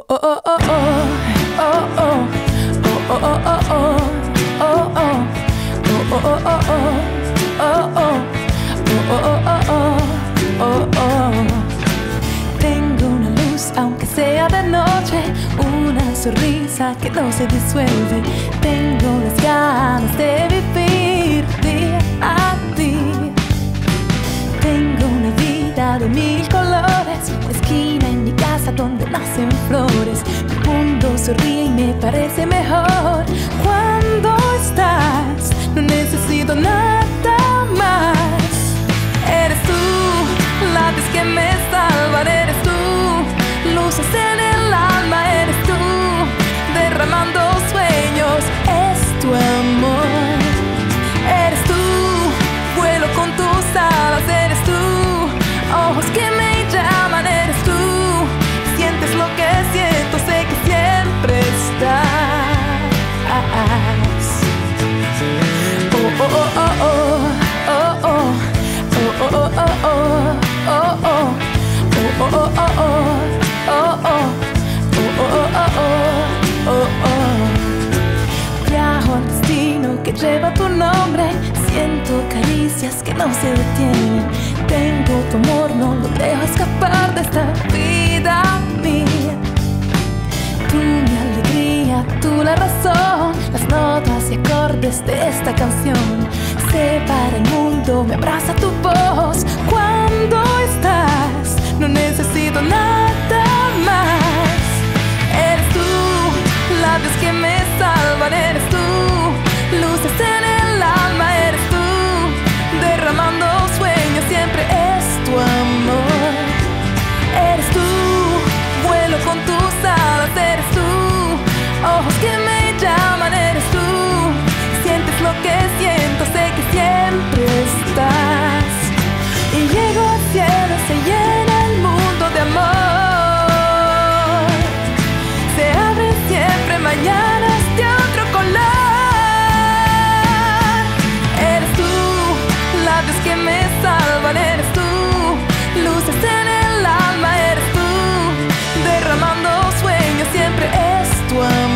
Tengo una luz, aunque sea de noche, una sonrisa que no se disuelve. Tengo las ganas de vivir día a día. Tengo una vida de mil colores, una esquina en mi casa donde nacen flores. Mi mundo sonríe y me parece mejor cuando estás. No necesito nada más. Eres tú, la luz que me salva. Eres tú, luces en el alma. Eres tú, derramando sueños. Es tu amor. Eres tú, vuelo con tus alas. Eres tú, ojos que me llaman. Eres tú, sientes lo que siento. Sé que siempre estás. Oh, oh, oh, oh, oh, oh, oh. Oh, oh, oh, oh, oh, oh, oh, oh, oh, oh, oh, oh, oh, oh. Viajo al destino que lleva tu nombre. Siento caricias que no se detienen. Tengo tu amor, no lo dejo escapar de esta vida mía. Tú mi alegría, tú la razón, las notas y acordes de esta canción. Separa el mundo, me abraza tu voz cuando estás. No necesito nada más. Eres tú, la luz que me salva. Eres tú, luces en el alma. Eres tú, derramando sueños. Siempre es tu amor. Eres tú, vuelo con tus alas. Eres tú, ojos que me llaman. Eres tú, sientes lo que siento. Sé que siempre estás. Y llego al cielo, se llena el mundo de amor. Se abre siempre mañanas de otro color. Eres tú, la luz que me salvan. Eres tú, luces en el alma. Eres tú, derramando sueños. Siempre es tu amor.